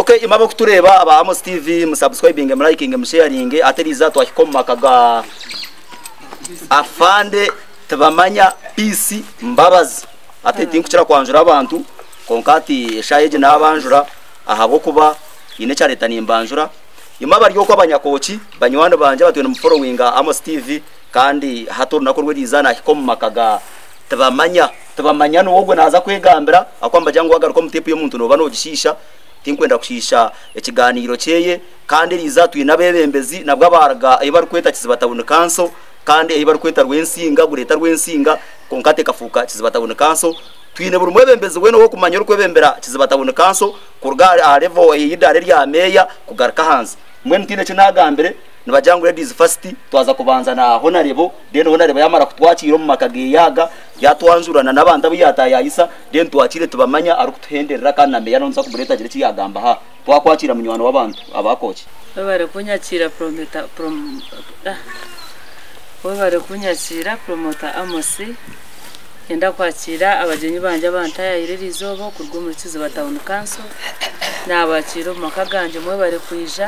Okay, imaba kutureba aba Amos TV musubscribing mliking msharing ateriza twakikomakaga afande tabamanya PC mbabazi ate tinkuchira kwanjura abantu konkati shayeje nabanjura ahabo kuba ine cha leta nimbanjura imaba ryo ko abanyakochi banywana banje batwe mu following Amos TV kandi hato nakorwe rizana akikomakaga tabamanya no wogwe naza kwegambira akwamba jango wagaruko mutipe yo muntu no bano gishisha tinkwenda kushisha ikiganiro cyeye kandi rizatuye nabebembezi nabwo abaraga ibar kweta kizibatabuna kanso kandi ibar kweta rwensinga gureta rwensinga konkate kafuka kizibatabuna kanso twine buri mwebembezi weno wo kumanya rwebembera kizibatabuna kanso kurgare a level yidare rya meya kugaraka hanze mwe ntine kinagambere nibajangure this first twaza kubanza na honorable den honorable yamara kutwakira mu makage yaga yatwanjurana nabanda biyata yayisa den twakire tubamanya ari kutuhenderera kana meya nonza kubureta gire kiyagamba ha twakwakira munywano wabantu abakoche babare kunyakira babare kunyakira promoter Amos enda kwakira abagenyi banje abantaya iririzobo kurwumurikiza batawun council nabakiro makaganje mwe bare kuyija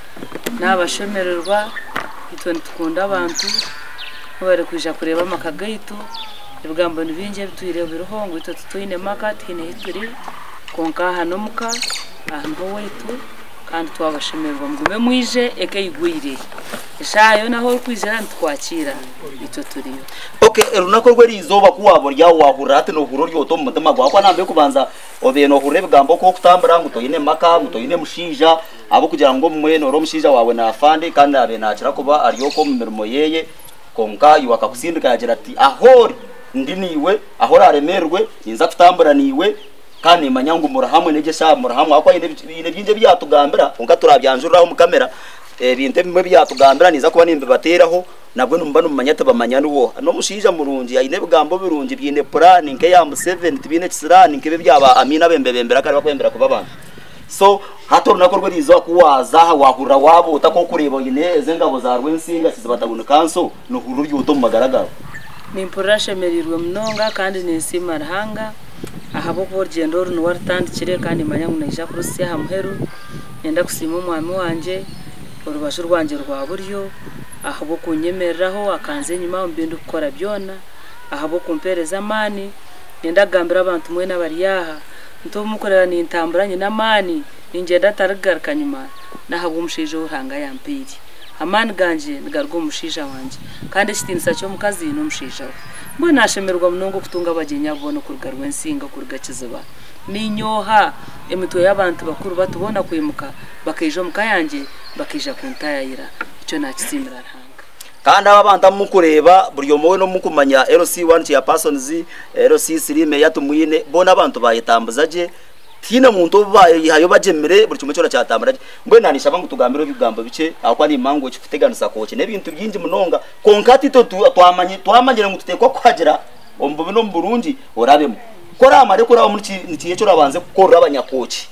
nabashemererwa itone tukunda abantu bare kuyija kureba amakagaito ibigambo nibinje bitwire biruhongo ito tutoine market hine hituri konka hano muka ahantu wetu kandi twabashemererwa mugume mwije ekeyigwire ishayo naho kwizera ntwakira ito turiyo. Okay, runakorwe rizoba kuwabo ryawo wahurate no huro ryoto mutema gwakwa nambe kubanza obeno hurebe gambo ko kutambara ngo toyine maka ngo toyine mushija abo kugira ngo mweno ro mushija wawe na afande kandi abe nakira kuba ariyoko mu mirimo yeye konka yuwaka kusindika yagira ati ahori ndiniwe ahora aremerwe inza kutambara niwe kandi manyangu murahamwe negesha murahamwe akwa ine byinje byatugambira konka turabyanjuraho mu kamera binte bimwe byatugambira niza kuba nimbe bateraho nabwo numba numanyata bamanyana uwo no mushija murungi ayine bigambo birungi byine plan nke ya 7 tibine kisirani nke byaba amina bembembera kandi bakwembera kuba abantu so hato nakorwe rizo kuwaza wahura wabo utako kureba yine ezengabo za rwensinga sizibatabuna kanso no huru ryuto mu magaragaro nimpurashe merirwe mnonga kandi nisima rahanga ahabo ko rugendo runo wartandikire kandi manyangu naija kurusi hamheru nenda kusima umwami wanje urubasho rwanje rwa buryo ahabo kunyemereraho akanze nyuma mbindu gukora byona ahabo kumpereza mani nenda gambira abantu mwe n'abariyaha nto mukorera ni intamburanye n'amani ingenda targarka nyuma nahabo umushije uranga yampiri amani ganje ngarwo umushija wanje kandi kitinisa cyo mukazi n'umushija mbo nashemerwa munongo kutunga abagenya bono kurgarwe nsinga kurgakiziba ninyoha emitwe y'abantu bakuru batubona kwimuka bakijo mukayanje bakija kuntayira icyo nakisimira rahanga kandi ababanta mukureba buryo mowe no mukumanya LC1 ya persons LC3 me yatumwine bona abantu bayitambuzaje tina muntu baye hayo bajemere buri cyumwe cyora cyatambaraje mbwe nanisha bangu tugambiro bigambo bice akwa ni mango cyufiteganisa koche nebintu byinji munonga konkati to twamanyira ngo tutekwa kwagera ombo no Burundi orabemo kora amare kora muri kiye cyo rabanze gukora abanyakochi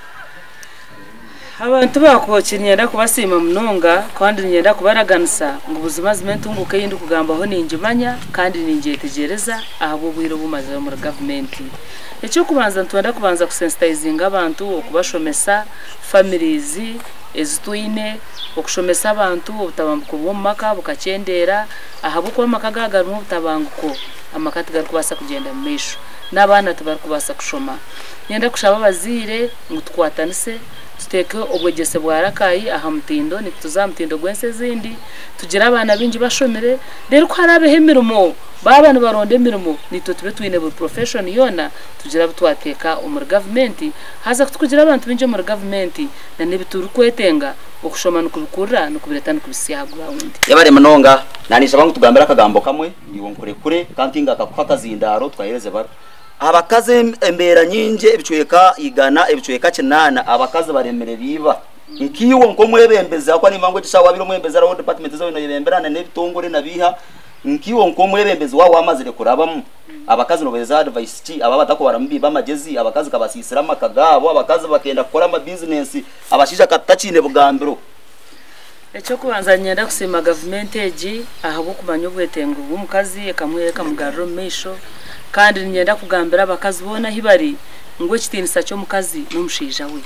abantu bakochi nyenda kubasima munonga kandi nyenda kubaraganisa ngo ubuzima zimentunguke yindi kugambaho ninjimanya kandi ninjetegereza ahabo bwiro bumaze mu government icyo kubanza ntwenda kubanza kusensitizing abantu okubashomesa families ezitwine okushomesa abantu ubutabambuko bw'umaka bukacendera ahabo ko makagaga mu butabanguko amakati gari kubasa kugenda mu misho n'abana tubari kubasa kushoma nyenda kushaba bazire ngo twatanise tuteke obwegese bwarakayi aha mutindo ni tuzamutindo gwense zindi tugira abana bingi bashomere rero ko harabe hemirimo babana baronde mirimo nito tube twine bu profession yona tugira butwateka umur government haza kutugira abantu bingi mu government na nebituru kwetenga okushoma nukubikura nukubiretana kubisiyagura wundi yabare munonga nanisha bangu tugambira akagambo kamwe niwo nkure kantinga akakufaka zindaro twahereze bara abakaze embera nyinje ebicweka igana ebicweka kinana abakaze baremere biba nkiwo nko mwebembeza akwa ni mango gisha wabiro mwembeza rawo department zo no yebemberana nebitongore nabiha nkiwo nko mwebembeza wawo amazire kurabamo abakaze no beza advice ki aba batako barambiba amagezi abakaze kabasisira makagabo abakaze bakenda gukora ama business abashija katachine bugambiro ecyo kubanza nyenda kusima government eji ahabo kumanya ubwetengo bw'umukazi ekamweka mugarro mesho kandi nyenda kugambira abakazi bona hibari ngo kitinisa cyo mukazi n'umushija we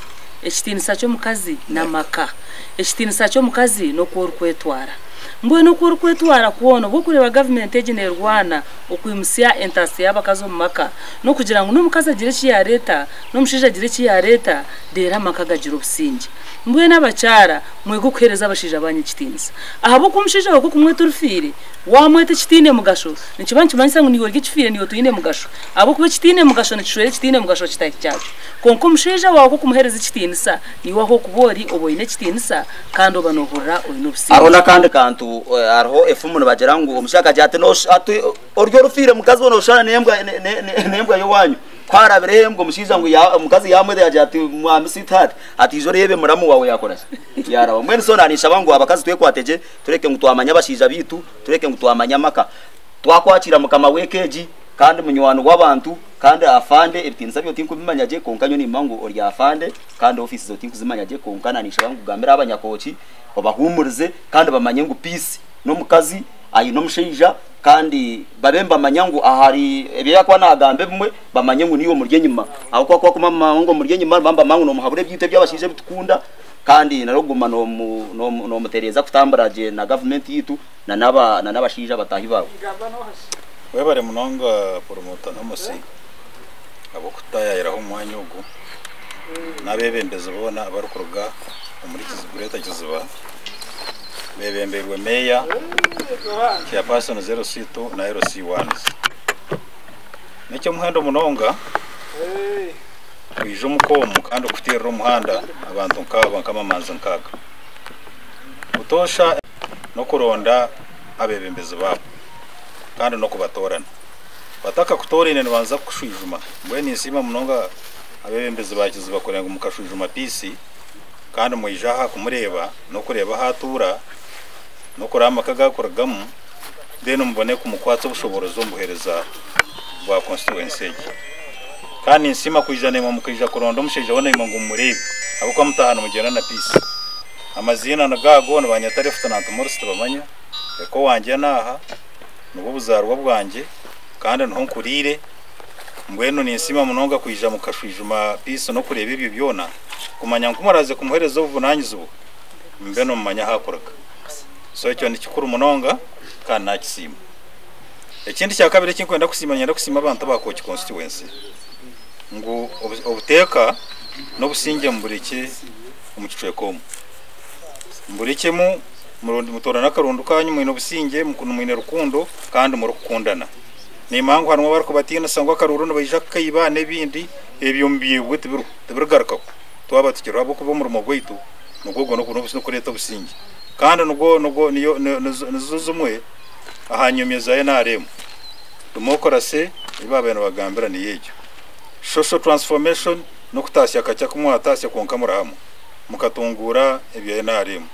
ekitinisa cy'omukazi n'amaka ekitinisa cy'omukazi no kwetwara mbwe no kwetwara kuona bwo kureba government egi nerwana okwimusya entasi y'abakazi mu maka no kugira ngo n'omukazi agire ki yareta n'omushija agire ki yareta dera maka gagira obusinge mbwe n'abakyara mwego kuhereza abashija banyu kitinisa ahabo kumushija wako kumweta urufire wamwete kitine mugasho nikibanki manyisa ngo niyo gikifire niyo tuyine mugasho abo kuba kitine mugasho nikishwere kitine mugasho kitaki cyacu konko mushija wako kumuhereza kitinisa niwo aho kubori oboyine kitinisa kandi obanohurira oyino businge arona kandi kantu arho efumu bagera ngo umushaka jate no oryo rufire mukazi wono shana nembwa yo wanyu kwarabire ngo mushiza ngo mukazi yamwe yajati mwamisitati ati izo rebe muramu wawe yakorasha yara mwene so nanisha bangu abakazi twe kwateje tureke ngo twamanya bashija bitu tureke ngo twamanya maka twakwakira mukama wekeji kandi munywano w'abantu kandi afande ebitinza byo tinku bimanyaje konkanyo ni mangu ori afande kandi office zo tinku zimanyaje konkana nisha bangu gambira abanyakochi babahumurize kandi bamanye ngo peace no mukazi ayi no mushija kandi babemba manyangu ahari ebiya kwa nagambe bimwe bamanye ngo niyo murye nyuma aho kwa kuma ngo murye nyuma bamba mangu no muhabure byite byabashije bitukunda kandi naroguma no mutereza kutambaraje na government yitu na nabashija batahi bawe webare munonga promota namusi abo kutaya iraho umwanya ugo nabebembeze bona abarukuruga muri kizigureta kiziba bebemberwe meya ya person 06 na 06 nicyo muhanda munonga kwijo mukomu kandi kutira umuhanda abantu nkaba kamamanza nkaga utosha no kuronda abebembeze babo kandi no kubatorana bataka kutorene nibanza kushwijuma mbwe nisima munonga abebembeze bakiziba kurenga mukashwijuma pisi kandi muyijaha kumureba no kureba hatura no kurama kagakoragamu deno mbone kumukwatsa ubushoborozo mbuhereza bwa constituency kandi nsima kwijane mu mukija kuronda mushije wona imangu murebe abo kwa mutahana mugena na peace amazina nagago nabanyatare futanantu muri sitabamanya eko wanje naha nubo buzarwa bwanje kandi nto kurire mbweno nisima munonga kwijja mukashwijuma peace no kureba ibyo byona kumanya nkumaraze kumuhereza ubunanyizo mbeno mumanya hakoraga so cyo ni kikuru munonga kandi nakisima ekindi cya kabiri kinkwenda kusimanya ndakusima abantu bakoki constituency ngo obuteka no businge mbureke umucicweko mbureke mu murundi mutorana karundu kanyu mwino businge mukuno mwine rukundo kandi murukundana ni mangu hanwa barko batina sangwa karurundo bayija kayiba nebindi ebyombiye gute birugaraka twaba tukiro abo kubo mu rugwito nugogo no kuno kureta businge kandi nugo niyo nizuzumwe ahanyumeza ye naremo demokarasi ibabeno bagambira ni yejo social transformation no kutasya kacha kumwa tasya konkamura hamwe mukatungura ebye naremo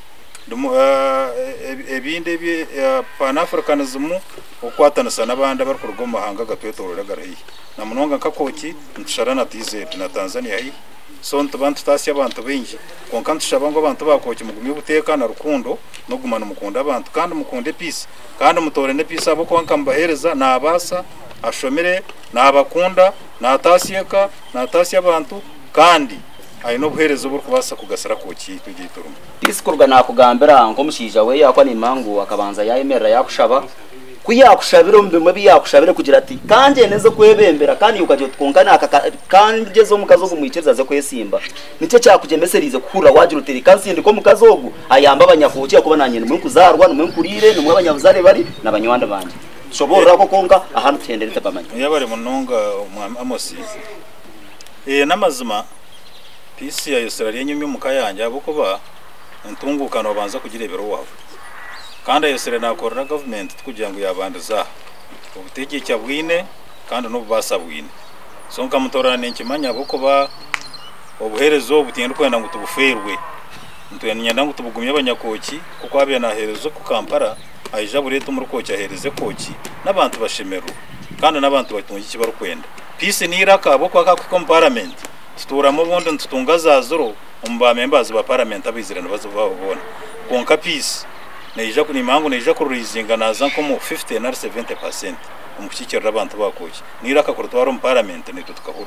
ebinde bye pan-africanism okwatanisa nabandi barukurwa mu mahanga gatwetorera garahi na munonga nkakoki ntusharana tize na Tanzania hi so ntubantu tasya abantu benji konka ntushabango abantu bakoki mugumye buteka na rukundo no gumana mukunda abantu kandi mukunde peace kandi mutorene peace abo konka mbahereza nabasa ashomere nabakunda natasyeka natasya abantu kandi ayi no buherezo bwo kubasa kugasara koki tugituruma isikurwa nakugambira ngo mushija we yakwa ni mangu akabanza yayemerera yakushaba kuyakushabira mbimwe biyakushabire kugira ati kanje neze kwebembera kandi ukaje twungana kanje zo mukazogu mwikiriza ze kwesimba nice cyakujemeserize kura wagira uteri kansindi ko mukazogu ayamba abanyafuki yakuba nanye numwe kuzarwa numwe kurire numwe abanyabuzare bari nabanywanda banje shobora ko konka ahantu tenderete bamanye yabare munonga amosi namazima pisi ya Australia nyumye mukayanja abo kuba ntungukano banza kugira ibero wawe kandi Australia nakora government kugira ngo yabanduza ubutege cyabwine kandi no basabwine so nkamutorana n'ikimanya abo kuba obuherezo butinde kwenda ngo tubuferwe ntuyanyanda ngo tubugumye abanyakoki kuko abiye naherezo ku Kampala ayija burete mu rukoki ahereze koki nabantu bashemeru kandi nabantu batunga ikibaro kwenda peace niraka abo kwa ku parliament tuturamo bondo ntutunga zazuro umba members ba parliament abizirana bazobabona konka peace neija kuni mangu neija kuruizinga naza nkomo 50 na 70% umukikira abantu bakoki niraka kurutwara mu parliament ne tutukahuru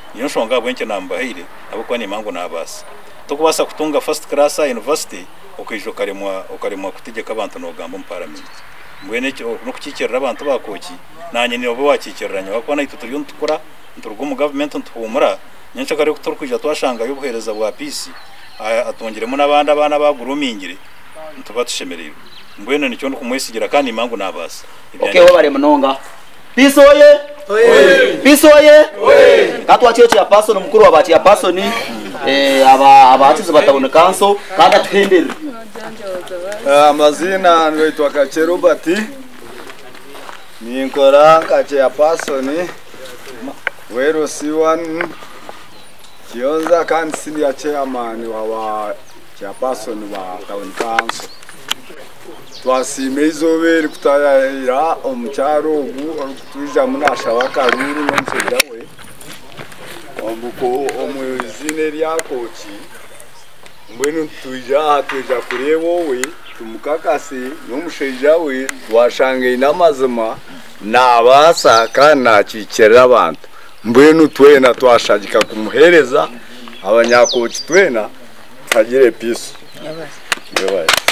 iyo nshonga bwenke nambahire abo kwa ni mangu nabasa tukubasa kutunga first class university ukwijo ukaremwa kutegeka abantu no gamba mu parliament mbwene no kukikirira abantu bakoki nanye nibo wakikiranya bakwana ituturiyo ntukora nturgo mu government ntuhumura nyinshi kare kuturkwija twashanga y'ubuhereza bwa peace atongeremo nabandi abana bagurumingire ntubatushemerera mbwene nicyo kumwesigira kandi mangu nabasa okay ho bare munonga peace oye peace oye katwa cyo ya person mukuru wabati ya person abatizo batabona kanso kandi atwendere amazina nitwa Kache Robert ninkora Kache ya person wero siwan kionza kandi sini ya chairman wa chairperson wa town council twasime izobere kutayira omucyaro ubu tuja munasha wakaruru n'umfira we ombuko omuzine lyakoki mbwenu tuja kureba we tumukakase n'umusheja we twashange inamazima nabasa kana kikera abantu mbwenu twena twashagika kumuhereza abanyakoki twena tagire peace yabaye